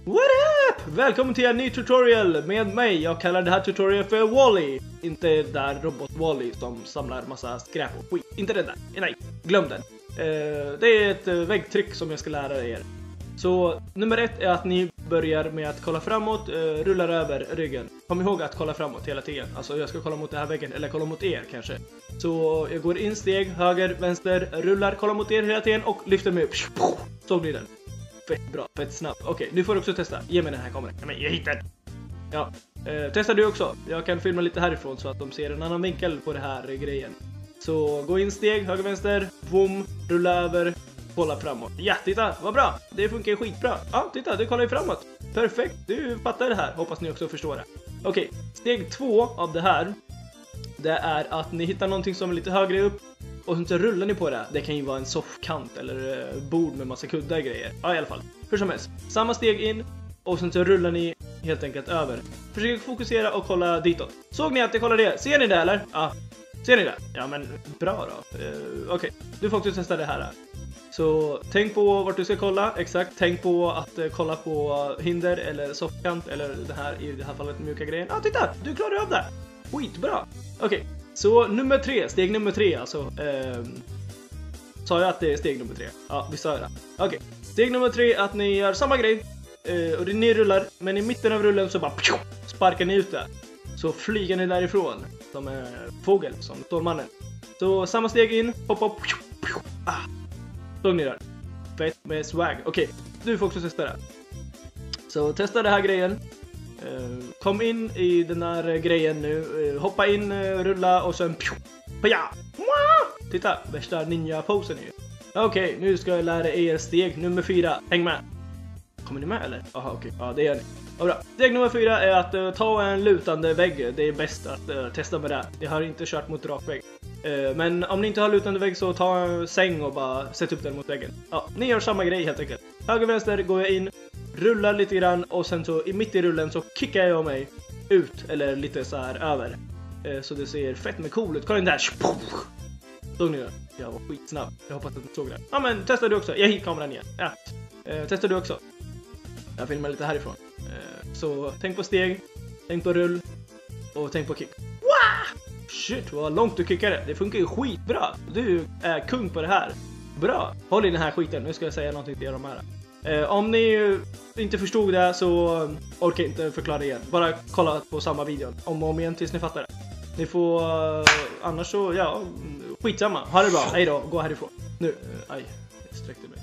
What up? Välkommen till en ny tutorial med mig. Jag kallar det här tutorial för Wall-E. Inte där robot Wall-E som samlar massa skräp och skit. Inte det där. Nej, glöm den. Det är ett väggtryck som jag ska lära er. Så nummer 1 är att ni börjar med att kolla framåt, rullar över ryggen. Kom ihåg att kolla framåt hela tiden. Alltså jag ska kolla mot den här väggen eller kolla mot er kanske. Så jag går in steg, höger, vänster, rullar, kollar mot er hela tiden och lyfter mig upp. Så blir den. Fett bra, fett snabbt. Okej, nu får du också testa. Ge mig den här kameran. Men jag hittar den. Ja, testar du också. Jag kan filma lite härifrån så att de ser en annan vinkel på det här grejen. Så gå in steg, höger, vänster, boom, rulla över, kolla framåt. Ja, titta, vad bra. Det funkar skitbra. Ja, titta, du kollar ju framåt. Perfekt, du fattar det här. Hoppas ni också förstår det. Okej, steg 2 av det här. Det är att ni hittar någonting som är lite högre upp. Och sen så rullar ni på det. Det kan ju vara en soffkant eller bord med massa kuddar och grejer. Ja, i alla fall. Hur som helst. Samma steg in. Och sen så rullar ni helt enkelt över. Försök fokusera och kolla ditåt. Såg ni att jag kollade det? Ser ni det eller? Ja. Ser ni det? Ja, men bra då. Okej. Du får också testa det här. Så tänk på vart du ska kolla. Exakt. Tänk på att kolla på hinder eller soffkant. Eller det här, i det här fallet mjuka grejen. Ja, titta! Du klarar av det. Skitbra. Okej. Så nummer 3, steg nummer 3 alltså. Sa jag att det är steg nummer 3? Ja, vi sa det. Okej. Steg nummer 3 att ni gör samma grej. Och ni rullar, men i mitten av rullen så bara sparkar ni ut det. Så flyger ni därifrån. Som en fågel, som Stålmannen. Så samma steg in, hoppa. Stod ni där. Fett med swag. Okej, du får också testa det. Så testa det här grejen. Kom in i den här grejen nu. Hoppa in, rulla och sen ja. Titta, värsta ninja-posen ju. Okej, nu ska jag lära er steg nummer 4. Häng med. Kommer ni med eller? Aha, okej. Ja, det gör ni. Ja, bra. Steg nummer 4 är att ta en lutande vägg. Det är bäst att testa med det. Jag har inte kört mot rakvägg. Men om ni inte har lutande vägg så ta en säng och bara sätt upp den mot väggen. Ja, ni gör samma grej helt enkelt. Höger vänster går jag in, rullar lite grann och sen så mitt i rullen så kickar jag mig ut eller lite så här över. Så det ser fett med cool ut. Kolla in där. Såg ni det? Jag var skitsnabb. Jag hoppas att ni såg det. Ja, men testa du också. Jag hittar kameran igen. Ja. Testar du också. Jag filmar lite härifrån. Så tänk på steg, tänk på rull och tänk på kick. Wow! Shit, vad långt du kickade. Det funkar ju skitbra. Du är kung på det här. Bra. Håll i den här skiten. Nu ska jag säga någonting till er om här. Om ni inte förstod det så orkar jag inte förklara igen. Bara kolla på samma video om och om igen tills ni fattar det. Ni får annars så, ja, skitsamma. Ha det bra. Hej då. Gå härifrån. Nu, aj, jag sträckte mig.